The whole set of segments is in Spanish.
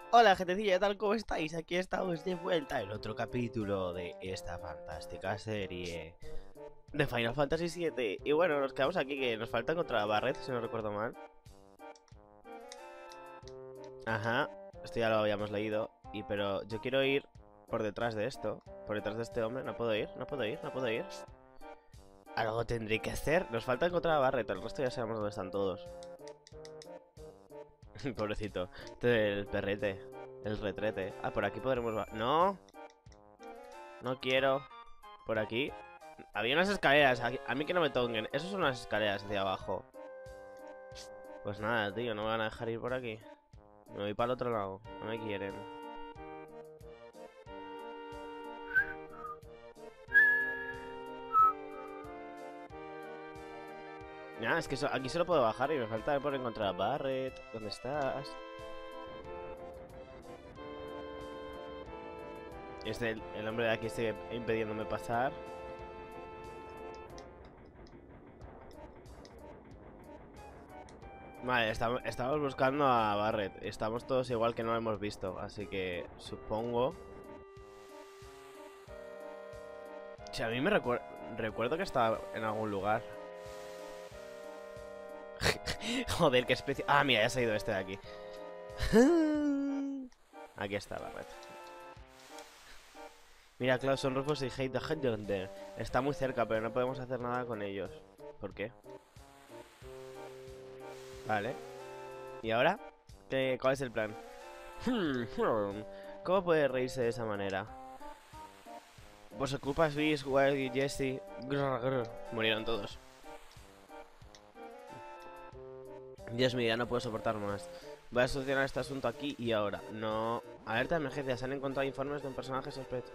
Hola, gentecilla, ¿qué tal? ¿Cómo estáis? Aquí estamos de vuelta en otro capítulo de esta fantástica serie de Final Fantasy VII. Y bueno, nos quedamos aquí, que nos falta encontrar a Barret, si no recuerdo mal. Ajá, esto ya lo habíamos leído. Pero yo quiero ir por detrás de esto, por detrás de este hombre. No puedo ir, no puedo ir, no puedo ir. Algo tendré que hacer. Nos falta encontrar a Barret, el resto ya sabemos dónde están todos. Pobrecito. Este es el perrete, el retrete. Ah, por aquí podremos... No, no quiero. Por aquí. Había unas escaleras. A mí que no me toquen. Esas son unas escaleras hacia abajo. Pues nada, tío. No me van a dejar ir por aquí. Me voy para el otro lado. No me quieren. Nada, es que aquí solo puedo bajar y me falta por encontrar a Barret. ¿Dónde estás? El hombre de aquí sigue impidiéndome pasar. Vale, estamos buscando a Barret. Estamos todos igual, que no lo hemos visto. Así que supongo... Si a mí me recuerdo que estaba en algún lugar. Joder, qué especie... Ah, mira, ya se ha ido este de aquí. Aquí está la red. Mira, claro, son Rufus y Hate the Hedgehog. Está muy cerca, pero no podemos hacer nada con ellos. ¿Por qué? Vale. ¿Y ahora? ¿Cuál es el plan? ¿Cómo puede reírse de esa manera? Por su culpa, Swiss, Wild y Jesse murieron todos. Dios mío, ya no puedo soportar más. Voy a solucionar este asunto aquí y ahora. No. Alerta de emergencia. Se han encontrado informes de un personaje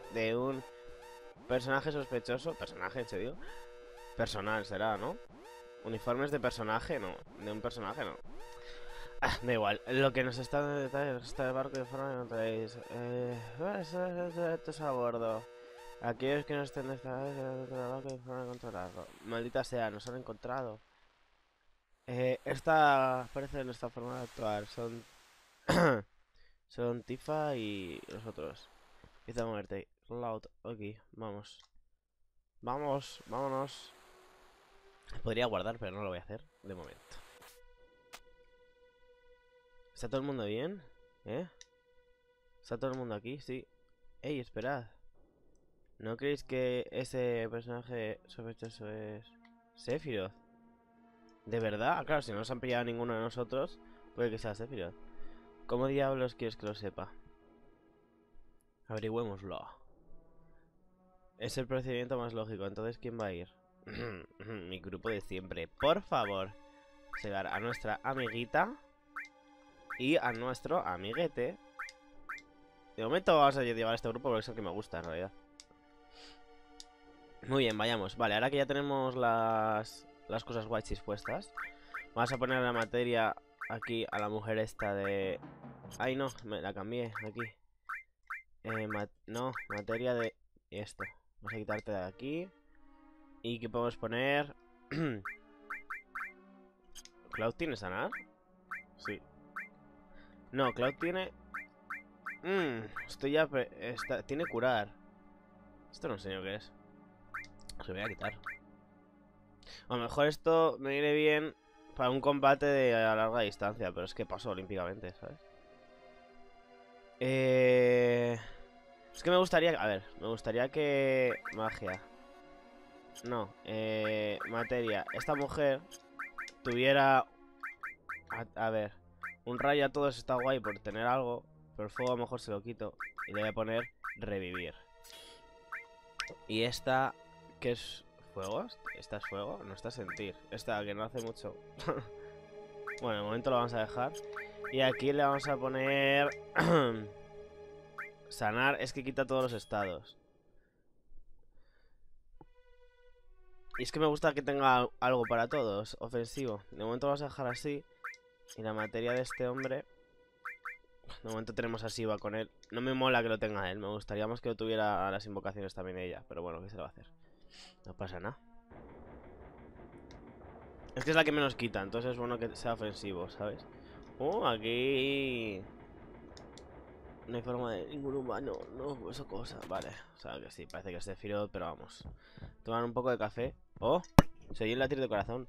sospechoso. Personaje, se digo. Personal será, ¿no? Uniformes de personaje, no. De un personaje, no. Ah, da igual. Lo que nos está en detalle está el barco de forma que no traéis. Estos a bordo. Aquellos que no estén de el barco de forma de controlarlo. Maldita sea, nos han encontrado. Esta parece nuestra forma de actuar. Son Tifa y los otros. Empieza a moverte. Loud, ok, vamos. Vamos, vámonos. Podría guardar, pero no lo voy a hacer de momento. ¿Está todo el mundo bien? ¿Eh? ¿Está todo el mundo aquí? Sí. Ey, esperad. ¿No creéis que ese personaje sospechoso es Sephiroth? ¿De verdad? Ah, claro, si no nos han pillado a ninguno de nosotros, puede que sea Sephiroth. ¿Cómo diablos quieres que lo sepa? Averigüémoslo. Es el procedimiento más lógico, entonces ¿quién va a ir? Mi grupo de siempre. Por favor, llegar a nuestra amiguita y a nuestro amiguete. De momento vamos a llevar este grupo porque es el que me gusta en realidad. Muy bien, vayamos. Vale, ahora que ya tenemos las cosas guachis puestas, vamos a poner la materia aquí a la mujer esta de... Ay, no, me la cambié aquí. No, materia de esto. Vamos a quitarte de aquí. ¿Y qué podemos poner? ¿Cloud tiene sanar? Sí. No, Cloud tiene... esto ya... tiene curar. Esto no sé yo qué es. Se me voy a quitar. A lo mejor esto me viene bien para un combate a larga distancia, pero es que paso olímpicamente, ¿sabes? Es que me gustaría... A ver, me gustaría que... Magia. No, materia. Esta mujer tuviera... A ver, un rayo a todos está guay por tener algo, pero el fuego a lo mejor se lo quito y le voy a poner revivir. Y esta, ¿qué es fuego? ¿Esta es fuego? No está sentir. Esta que no hace mucho. Bueno, de momento lo vamos a dejar. Y aquí le vamos a poner... sanar, es que quita todos los estados. Y es que me gusta que tenga algo para todos, ofensivo. De momento vamos a dejar así. Y la materia de este hombre... De momento tenemos a Shiva con él. No me mola que lo tenga él. Me gustaría más que lo tuviera a las invocaciones también ella. Pero bueno, ¿qué se le va a hacer? No pasa nada. Es que es la que menos quita. Entonces es bueno que sea ofensivo, ¿sabes? Aquí... No hay forma de ningún humano. No, esa cosa. Vale. O sea que sí, parece que es Sephiroth, pero vamos. Tomar un poco de café. ¡Oh! Se oye el latir de corazón.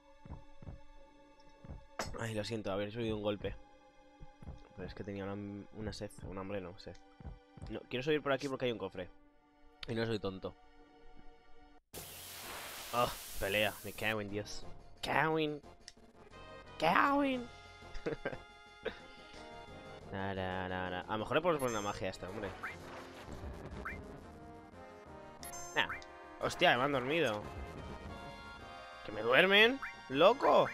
Ay, lo siento, haber subido un golpe. Pero es que tenía una sed. Un hambre, no, sed. No, quiero subir por aquí porque hay un cofre. Y no soy tonto. Oh, pelea. Me cago en Dios. Cowin. Cowin. A lo mejor le podemos poner una magia a este hombre. Nah. Hostia, me han dormido. ¿Que me duermen? ¡Loco!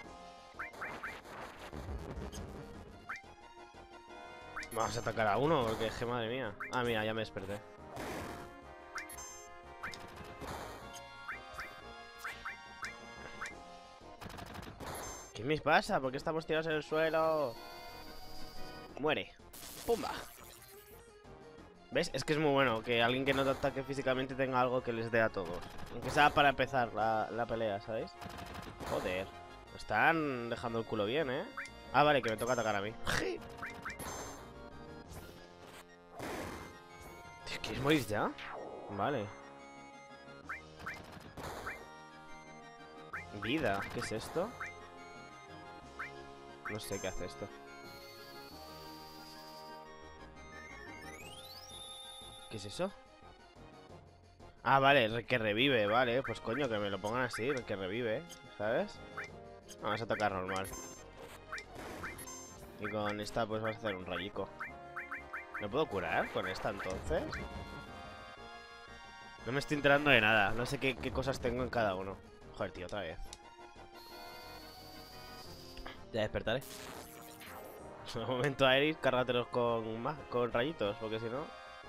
Vamos a atacar a uno, porque es que madre mía. Ah, mira, ya me desperté. ¿Qué me pasa? ¿Por qué estamos tirados en el suelo? Muere. ¡Pumba! ¿Ves? Es que es muy bueno que alguien que no te ataque físicamente tenga algo que les dé a todos. Aunque sea para empezar la pelea, ¿sabéis? Joder. Me están dejando el culo bien, ¿eh? Ah, vale, que me toca atacar a mí. ¿Quieres morir ya? Vale. Vida. ¿Qué es esto? No sé qué hace esto. ¿Qué es eso? Ah, vale, que revive, vale. Pues coño, que me lo pongan así, que revive, ¿sabes? Vamos a atacar normal. Y con esta pues vas a hacer un rayico. ¿Me puedo curar con esta entonces? No me estoy enterando de nada. No sé qué cosas tengo en cada uno. Joder, tío, otra vez. Ya despertaré. Un momento, Aerith, cárgatelos con rayitos, porque si no...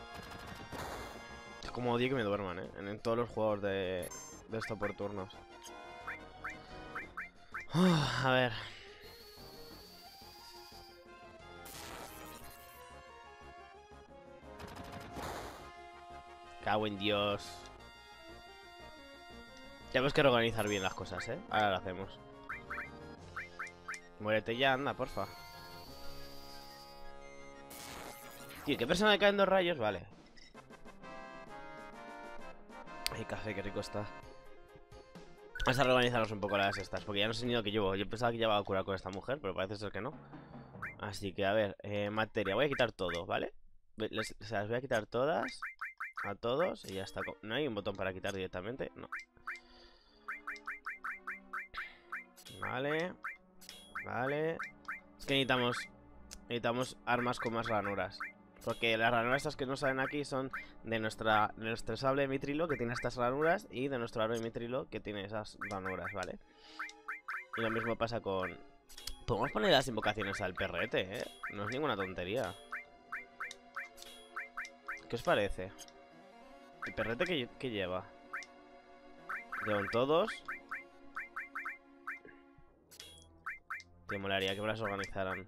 Es como odio que me duerman, ¿eh? En todos los juegos de esto por turnos. A ver... Cago en Dios. Tenemos que reorganizar bien las cosas, ¿eh? Ahora lo hacemos. Muérete ya, anda, porfa. Tío, ¿qué persona le caen 2 rayos? Vale. Ay, café, qué rico está. Vamos a reorganizarnos un poco las estas, porque ya no sé ni lo que llevo. Yo pensaba que llevaba a curar con esta mujer, pero parece ser que no. Así que, a ver, materia. Voy a quitar todo, ¿vale? Se las voy a quitar todas. A todos y ya está. ¿No hay un botón para quitar directamente? No. Vale. Vale. Es que necesitamos armas con más ranuras. Porque las ranuras estas que nos salen aquí son de nuestro sable de mitrilo, que tiene estas ranuras, y de nuestro arma de mitrilo, que tiene esas ranuras, ¿vale? Y lo mismo pasa con... Podemos poner las invocaciones al perrete, ¿eh? No es ninguna tontería. ¿Qué os parece? ¿El perrete que lleva? Llevan todos. Te molaría que me las organizaran.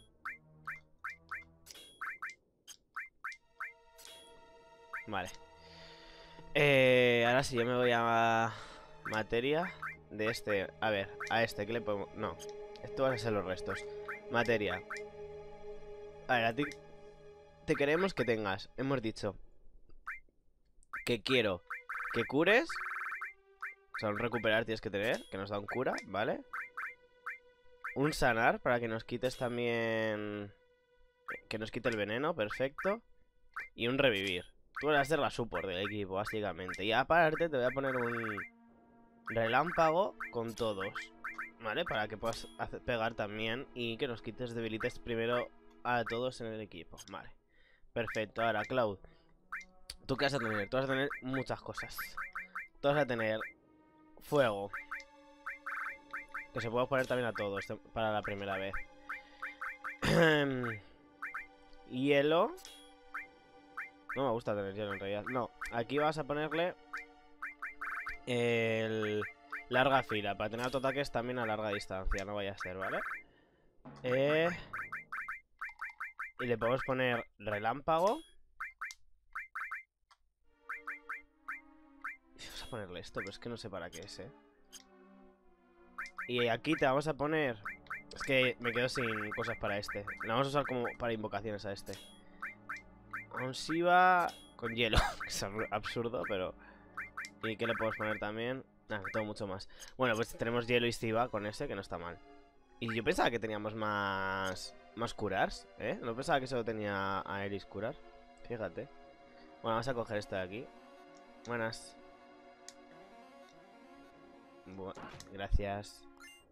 Vale. Ahora sí, yo me voy a materia de este. A ver, a este, ¿qué le podemos...? No, esto van a ser los restos. Materia. A ver, a ti te queremos que tengas. Hemos dicho que quiero que cures. O sea, un recuperar tienes que tener, que nos da un cura, ¿vale? Un sanar para que nos quites también... Que nos quite el veneno, perfecto. Y un revivir. Tú vas a ser la support del equipo, básicamente. Y aparte te voy a poner un relámpago con todos, ¿vale? Para que puedas pegar también y que nos quites debilites primero a todos en el equipo. Vale, perfecto. Ahora, Cloud, ¿tú qué vas a tener? Tú vas a tener muchas cosas. Tú vas a tener fuego, que se puede poner también a todos para la primera vez. Hielo. No me gusta tener hielo en realidad. No, aquí vas a ponerle el larga fila, para tener autoataques también a larga distancia, no vaya a ser, ¿vale? Y le podemos poner relámpago. Vamos a ponerle esto, pero es que no sé para qué es, ¿eh? Y aquí te vamos a poner... Es que me quedo sin cosas para este. La vamos a usar como para invocaciones a este. a un Shiva con hielo. Es absurdo, pero... ¿Y qué le podemos poner también? Nada, tengo mucho más. Bueno, pues tenemos hielo y Shiva con ese, que no está mal. Y yo pensaba que teníamos más curars, ¿eh? No pensaba que solo tenía a Aeris curar. Fíjate. Bueno, vamos a coger esto de aquí. Buenas. Gracias.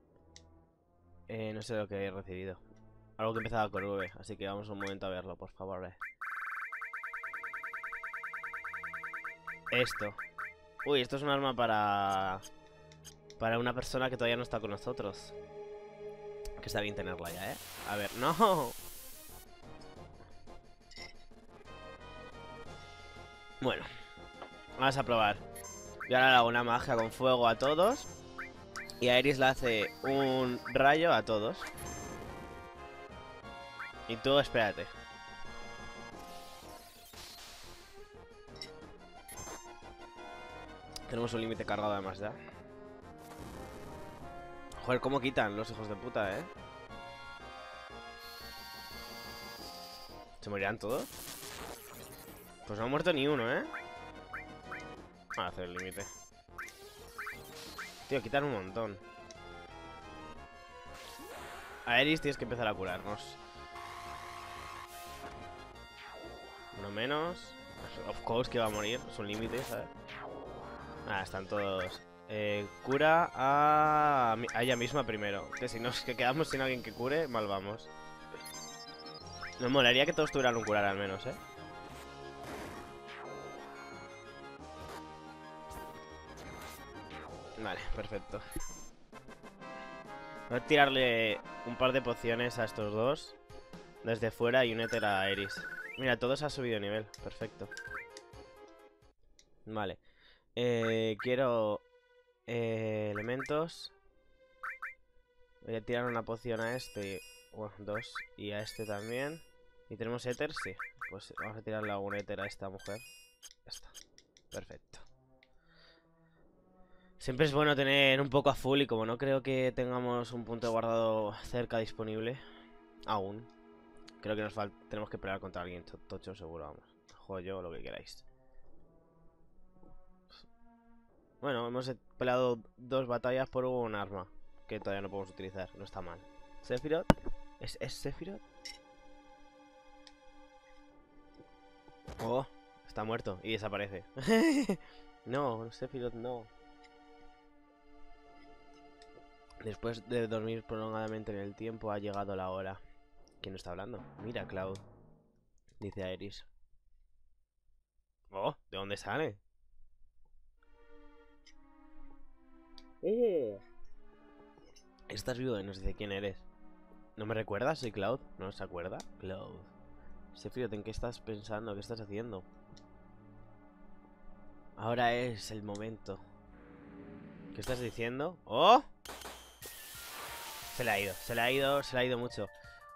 No sé lo que he recibido. Algo que empezaba con V, así que vamos un momento a verlo, por favor. Esto. Uy, esto es un arma para una persona que todavía no está con nosotros. Que está bien tenerla ya, ¿eh? A ver, ¡no! Bueno, vamos a probar. Yo ahora le hago una magia con fuego a todos. Y a Aeris le hace un rayo a todos. Y tú, espérate. Tenemos un límite cargado además ya. Joder, cómo quitan los hijos de puta, ¿eh? ¿Se morirán todos? Pues no ha muerto ni uno, ¿eh? Vamos a hacer el límite. Tío, quitan un montón. Aeris, tienes que empezar a curarnos. Uno menos. Of course que va a morir. Es un límite, ¿sabes? Ah, están todos. Cura a ella misma primero. Que si nos quedamos sin alguien que cure, mal vamos. Nos molaría que todos tuvieran un curar al menos, ¿eh? Vale, perfecto. Voy a tirarle un par de pociones a estos dos desde fuera y un éter a Aeris. Mira, todo se ha subido de nivel. Perfecto. Vale. Quiero elementos. Voy a tirar una poción a este. Bueno, dos. Y a este también. ¿Y tenemos éter? Sí. Pues vamos a tirarle algún éter a esta mujer. Ya está. Perfecto. Siempre es bueno tener un poco a full. Y como no creo que tengamos un punto de guardado cerca disponible aún, creo que tenemos que pelear contra alguien tocho seguro, vamos. Joyo o lo que queráis. Bueno, hemos peleado 2 batallas por un arma que todavía no podemos utilizar. No está mal. ¿Sephiroth? ¿Es Sephiroth? Oh, está muerto y desaparece. No, Sephiroth no. Después de dormir prolongadamente en el tiempo, ha llegado la hora. ¿Quién no está hablando? Mira, Cloud. Dice Aeris. Oh, ¿de dónde sale? Estás vivo y nos dice quién eres. ¿No me recuerdas? Soy Cloud. ¿No se acuerda? Cloud. Sephiroth, ¿en qué estás pensando? ¿Qué estás haciendo? Ahora es el momento. ¿Qué estás diciendo? ¡Oh! Se le ha ido mucho.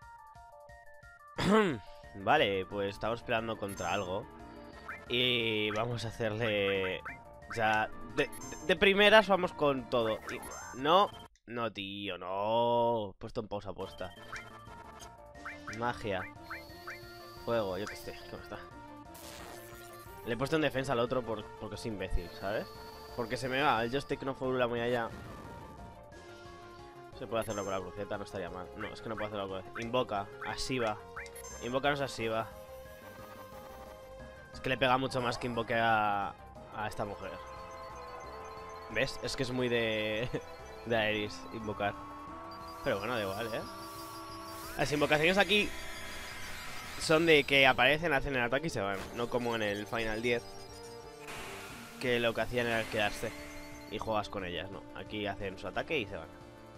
Vale, pues estamos peleando contra algo. Y vamos a hacerle... O sea, de primeras vamos con todo. No, no, tío, no. Puesto en pausa posta. Magia. Fuego, yo qué sé, ¿cómo está? Le he puesto en defensa al otro porque es imbécil, ¿sabes? Porque se me va, el joystick no formula muy allá. Se puede hacerlo con la cruceta, no estaría mal. No, es que no puedo hacerlo con la... Invoca a Shiva. Invócanos a Shiva. Es que le pega mucho más que invoque a esta mujer. ¿Ves? Es que es muy de Aeris invocar. Pero bueno, da igual, ¿eh? Las invocaciones aquí son de que aparecen, hacen el ataque y se van. No como en el Final 10, que lo que hacían era quedarse y juegas con ellas, ¿no? Aquí hacen su ataque y se van.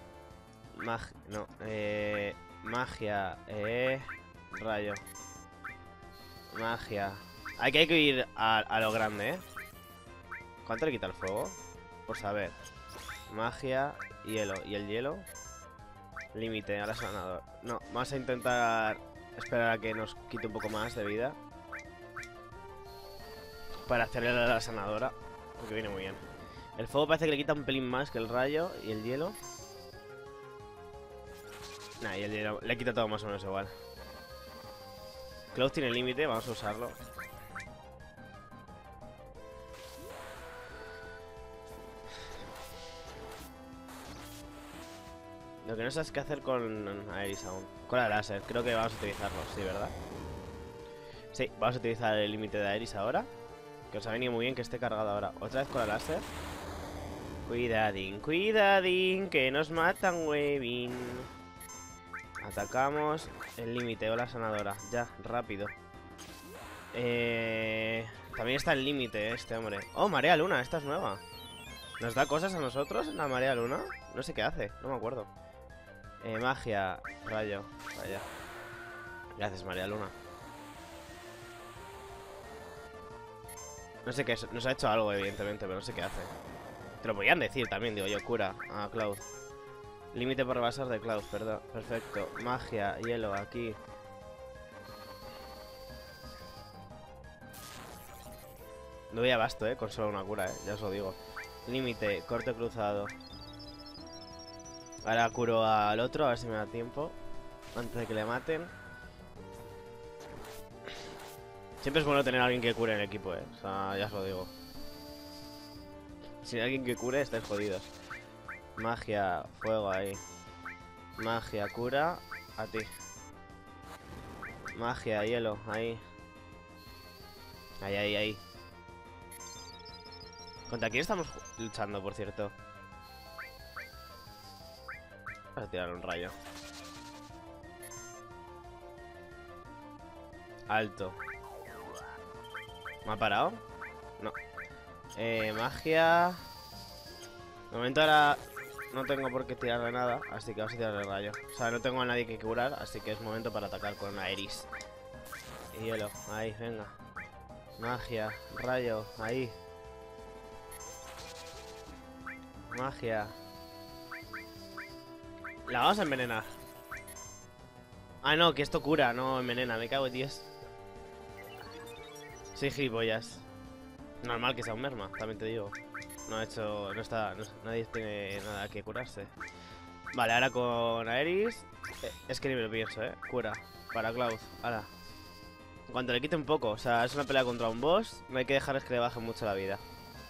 Magia, rayo. Magia. Aquí hay que ir a lo grande, ¿eh? ¿Cuánto le quita el fuego? Por saber. Magia, hielo. ¿Y el hielo? Límite, ahora sanador. No, vamos a intentar esperar a que nos quite un poco más de vida para hacerle la sanadora, porque viene muy bien. El fuego parece que le quita un pelín más que el rayo. ¿Y el hielo? Nah, y el hielo le quita todo más o menos igual. Cloud tiene límite, vamos a usarlo. Lo que no sabes qué hacer con Aeris aún. Con la láser, creo que vamos a utilizarlo, sí, ¿verdad? Sí, vamos a utilizar el límite de Aeris ahora. Que os ha venido muy bien que esté cargado ahora. Otra vez con la láser. Cuidadín, cuidadín, que nos matan, Webin. Atacamos el límite o la sanadora. Ya, rápido. También está el límite este hombre. Oh, Marea Luna, esta es nueva. ¿Nos da cosas a nosotros en la Marea Luna? No sé qué hace, no me acuerdo. Magia, rayo, vaya. Gracias, Marea Luna. No sé qué es, nos ha hecho algo, evidentemente, pero no sé qué hace. Te lo podían decir también, digo yo, cura a Cloud. Límite por rebasar de Cloud, perdón. Perfecto. Magia, hielo, aquí. No doy abasto, con solo una cura, ya os lo digo. Límite, corte cruzado. Ahora curo al otro, a ver si me da tiempo. Antes de que le maten. Siempre es bueno tener a alguien que cure en el equipo, O sea, ya os lo digo. Sin alguien que cure, estáis jodidos. Magia, fuego ahí. Magia, cura, a ti. Magia, hielo, ahí. Ahí, ahí, ahí. ¿Contra quién estamos luchando, por cierto? Vamos a tirar un rayo. Alto. ¿Me ha parado? No. Magia. De momento ahora no tengo por qué tirarle nada, así que vamos a tirarle rayo. O sea, no tengo a nadie que curar, así que es momento para atacar con Aeris. Y hielo, ahí, venga. Magia, rayo, ahí. Magia. La vamos a envenenar. Ah, no, que esto cura, no envenena, me cago en 10. Sí, gilipollas. Normal que sea un merma, también te digo. No ha hecho. No está. Nadie tiene nada que curarse. Vale, ahora con Aeris. Es que ni me lo pienso, Cura. Para Cloud. Ahora. En cuanto le quite un poco. O sea, es una pelea contra un boss. No hay que dejarles que le bajen mucho la vida.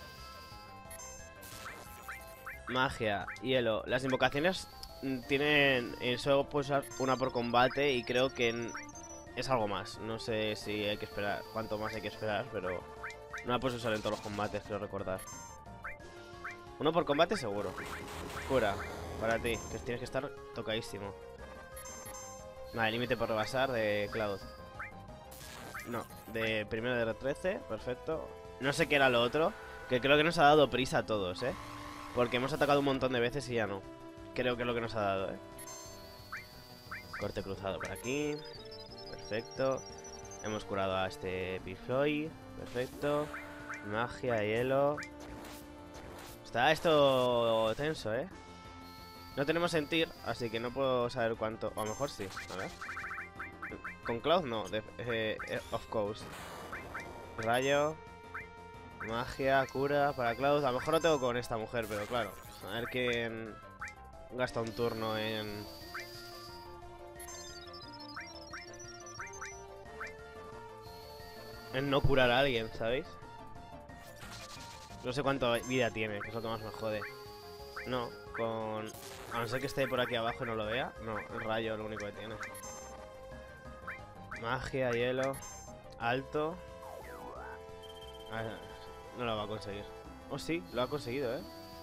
Magia, hielo. Las invocaciones tienen. Solo puedes usar una por combate. Y creo que es algo más. No sé si hay que esperar. Cuánto más hay que esperar, pero. No la puedes usar en todos los combates, creo recordar. Uno por combate seguro. Cura, para ti, que tienes que estar tocadísimo. Vale, límite por rebasar de Cloud. No, de primero de R13, perfecto. No sé qué era lo otro, que creo que nos ha dado prisa a todos, porque hemos atacado un montón de veces y ya no. Creo que es lo que nos ha dado, Corte cruzado por aquí. Perfecto. Hemos curado a este Pifloy. Perfecto. Magia, hielo. Está esto tenso, No tenemos sentir, así que no puedo saber cuánto. O a lo mejor sí, a ver. Con Cloud no, of course. Rayo. Magia, cura para Cloud. A lo mejor lo tengo con esta mujer, pero claro. A ver quién gasta un turno en... no curar a alguien, ¿sabéis? No sé cuánta vida tiene, que es lo que más me jode. No, con... A no ser que esté por aquí abajo y no lo vea. No, el rayo es lo único que tiene. Magia, hielo. Alto. No lo va a conseguir. Oh, sí, lo ha conseguido,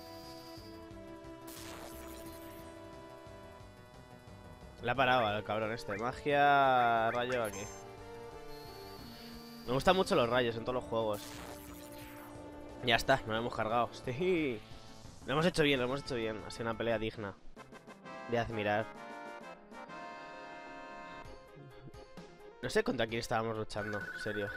Le ha parado al cabrón este. Magia, rayo aquí. Me gustan mucho los rayos en todos los juegos. Ya está, nos lo hemos cargado. Sí. Lo hemos hecho bien, lo hemos hecho bien. Ha sido una pelea digna de admirar. No sé contra quién estábamos luchando, en serio.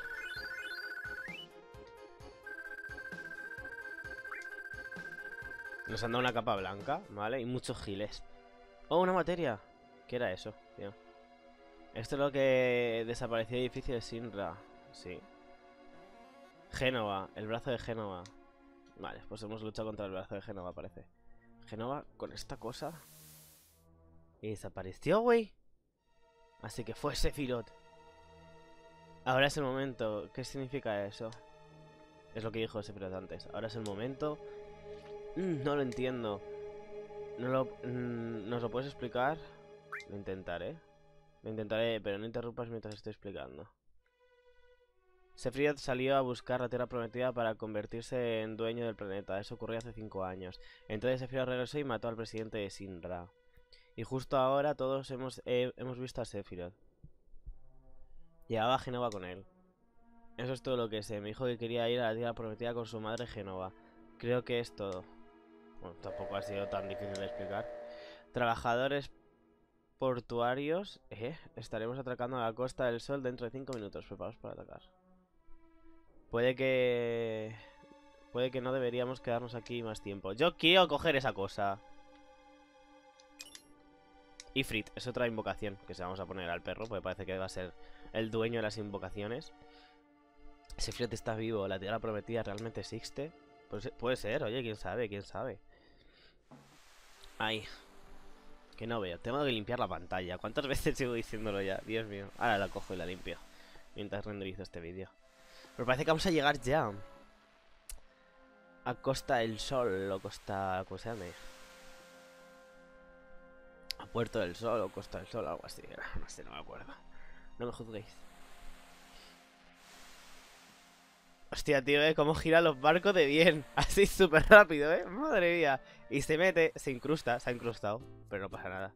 Nos han dado una capa blanca, ¿vale? Y muchos giles. ¡Oh, una materia! ¿Qué era eso, tío? Esto es lo que desapareció el edificio de Sinra. Sí. Génova, el brazo de Génova. Vale, pues hemos luchado contra el brazo de Génova, parece. Génova con esta cosa. Y desapareció, güey. Así que fue Sephiroth. Ahora es el momento. ¿Qué significa eso? Es lo que dijo Sephiroth antes. Ahora es el momento. No lo entiendo. ¿Nos lo puedes explicar? Lo intentaré. Lo intentaré, pero no interrumpas mientras estoy explicando. Sephiroth salió a buscar la Tierra Prometida para convertirse en dueño del planeta. Eso ocurrió hace 5 años. Entonces Sephiroth regresó y mató al presidente de Shinra. Y justo ahora todos hemos visto a Sephiroth. Llevaba a Jenova con él. Eso es todo lo que sé. Me dijo que quería ir a la Tierra Prometida con su madre Jenova. Creo que es todo. Bueno, tampoco ha sido tan difícil de explicar. Trabajadores portuarios. Estaremos atracando a la Costa del Sol dentro de 5 minutos. Preparados para atacar. Puede que no deberíamos quedarnos aquí más tiempo. Yo quiero coger esa cosa. Ifrit, es otra invocación que se vamos a poner al perro, porque parece que va a ser el dueño de las invocaciones. Ifrit está vivo, la Tierra Prometida realmente existe. Pues puede ser, oye, quién sabe, quién sabe. Ay, que no veo, tengo que limpiar la pantalla. ¿Cuántas veces sigo diciéndolo ya? Dios mío, ahora la cojo y la limpio mientras renderizo este vídeo. Pero parece que vamos a llegar ya a Costa del Sol, o Costa... ¿cómo se llama? A Puerto del Sol o Costa del Sol, algo así. No sé, no me acuerdo. No me juzguéis. Hostia, tío, cómo giran los barcos de bien. Así súper rápido, madre mía. Y se mete, se incrusta, se ha incrustado. Pero no pasa nada.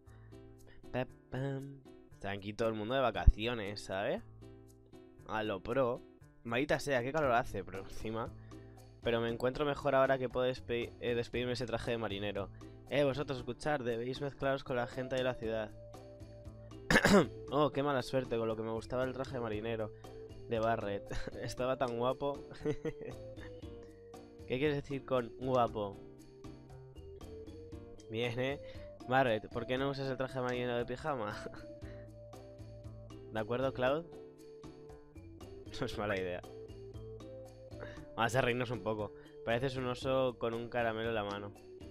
Está aquí todo el mundo de vacaciones, ¿sabes? A lo pro. Maldita sea, qué calor hace, pero encima. Pero me encuentro mejor ahora que puedo despedirme ese traje de marinero. Vosotros escuchar, debéis mezclaros con la gente de la ciudad. Oh, qué mala suerte, con lo que me gustaba el traje de marinero de Barret. Estaba tan guapo. ¿Qué quieres decir con guapo? Bien, Barret, ¿por qué no usas el traje de marinero de pijama? ¿De acuerdo, Cloud? No es mala idea. Vamos a reírnos un poco. Pareces un oso con un caramelo en la mano.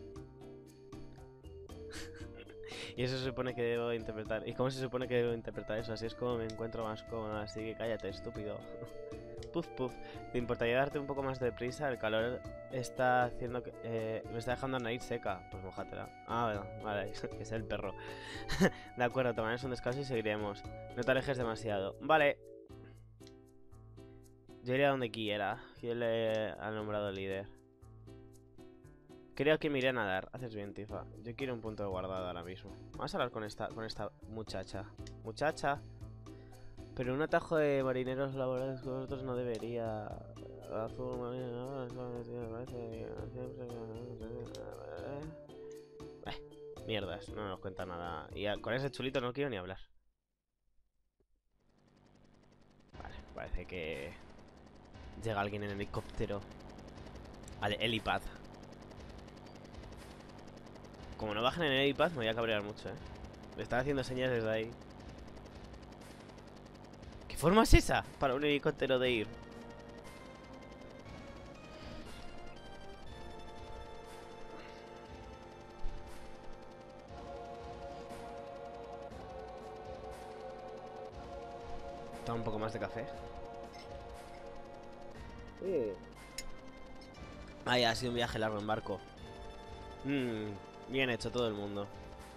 Y eso se supone que debo interpretar. ¿Y cómo se supone que debo interpretar eso? Así es como me encuentro más cómodo. Así que cállate, estúpido. Puf, puf. ¿Te importaría darte un poco más de prisa? El calor está haciendo que... me está dejando la nariz seca. Pues mojátela. Ah, bueno, vale, que es el perro. De acuerdo, tomaremos un descanso y seguiremos. No te alejes demasiado. Vale. Yo iré a donde quiera. ¿Quién le ha nombrado líder? Creo que me iré a nadar. Haces bien, Tifa. Yo quiero un punto de guardado ahora mismo. Vamos a hablar con esta muchacha. Muchacha. Pero un atajo de marineros laborales con vosotros no debería... Mierdas, no nos cuenta nada. Y con ese chulito no quiero ni hablar. Vale, parece que... llega alguien en helicóptero. Al helipad. Como no bajen en el helipad me voy a cabrear mucho, Le están haciendo señas desde ahí. ¿Qué forma es esa para un helicóptero de ir? Toma un poco más de café. Ay, ha sido un viaje largo en barco. Bien hecho todo el mundo.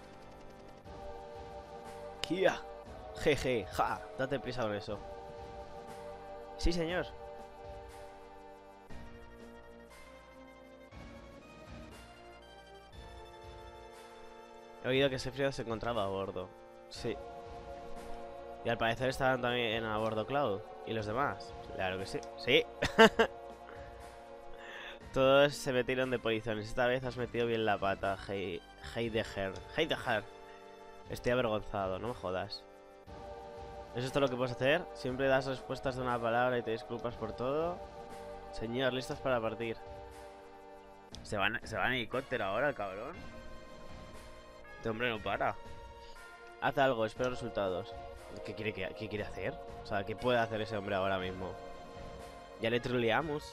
Kia. Jeje, ja. Date prisa con eso. Sí, señor. He oído que Sephiroth se encontraba a bordo. Sí. Y al parecer estaban también a bordo Cloud. ¿Y los demás? Claro que sí. ¡Sí! Todos se metieron de polizones. Esta vez has metido bien la pata, Heidegger. Heidegger. Estoy avergonzado, no me jodas. ¿Es esto lo que puedes hacer? Siempre das respuestas de una palabra y te disculpas por todo. Señor, listos para partir. Se va en helicóptero ahora, cabrón. Este hombre no para. Haz algo, espero resultados. ¿Qué quiere hacer? O sea, ¿qué puede hacer ese hombre ahora mismo? Ya le troleamos.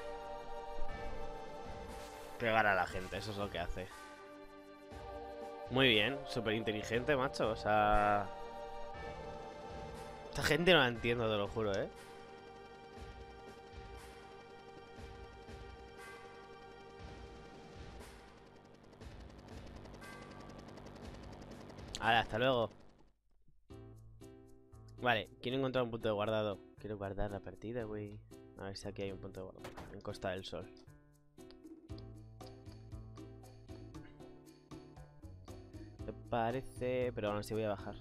Pegar a la gente, eso es lo que hace. Muy bien, súper inteligente, macho. O sea... Esta gente no la entiendo, te lo juro, ¿eh? Vale, hasta luego. Vale, quiero encontrar un punto de guardado. Quiero guardar la partida, güey. A ver si aquí hay un punto de guardado. En Costa del Sol. Me parece... Pero aún así voy a bajar.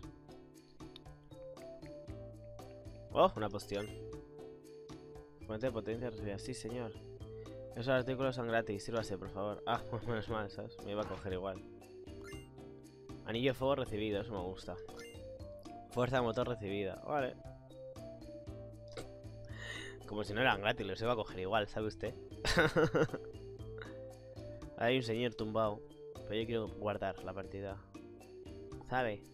Oh, una poción. Fuente de potencia recibida. Sí, señor. Esos artículos son gratis. Sírvase, por favor. Ah, pues menos mal, ¿sabes? Me iba a coger igual. Anillo de fuego recibido. Eso me gusta. Fuerza de motor recibida. Vale. Como si no eran gratis. Los iba a coger igual, ¿sabe usted? Hay un señor tumbado. Pero yo quiero guardar la partida. ¿Sabe?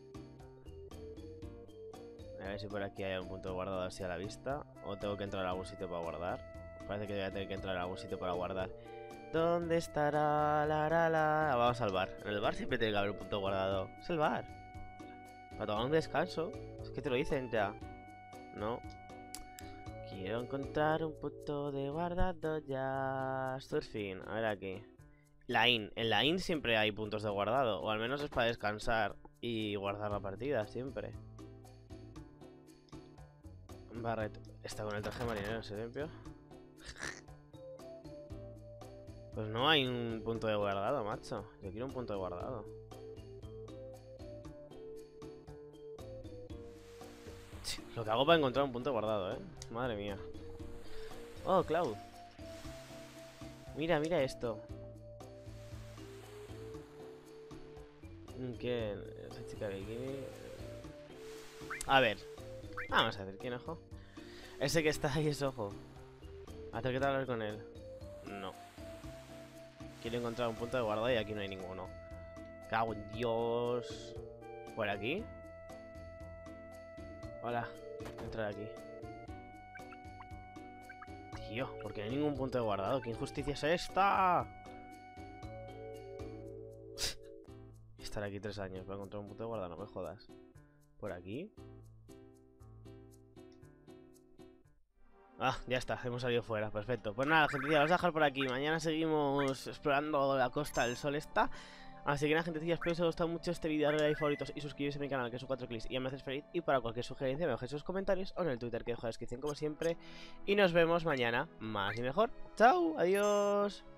A ver si por aquí hay un punto de guardado así a la vista. O tengo que entrar a algún sitio para guardar. Parece que voy a tener que entrar a algún sitio para guardar. ¿Dónde estará la? Vamos al bar. En el bar siempre tiene que haber un punto guardado. Es el bar. Para tomar un descanso. Es que te lo dicen ya. No. Quiero encontrar un punto de guardado ya. Surfing. A ver aquí. En la IN siempre hay puntos de guardado. O al menos es para descansar y guardar la partida siempre. Barret. Está con el traje marinero, ¿se limpio? Pues no hay un punto de guardado, macho. Yo quiero un punto de guardado. Lo que hago para encontrar un punto de guardado, Madre mía. Oh, Cloud. Mira, mira esto. ¿Qué? Esa chica bikini. A ver. Vamos a ver, ¿quién ojo? Ese que está ahí es ojo. Acércate a hablar con él. No. Quiero encontrar un punto de guardado y aquí no hay ninguno. Cago en Dios. ¿Por aquí? Hola. Entrar aquí. Tío, ¿por qué no hay ningún punto de guardado? ¿Qué injusticia es esta? Estar aquí 3 años para encontrar un punto de guardado, no me jodas. ¿Por aquí? Ah, ya está, hemos salido fuera, perfecto. Pues nada, gente, vamos a dejar por aquí. Mañana seguimos explorando la Costa del Sol esta. Así que nada, gente, espero que os haya gustado mucho este vídeo, darle like, favoritos y suscribiros a mi canal, que son 4 clics y me haces feliz. Y para cualquier sugerencia me dejéis sus comentarios o en el Twitter que dejo en la descripción como siempre. Y nos vemos mañana, más y mejor. ¡Chao! ¡Adiós!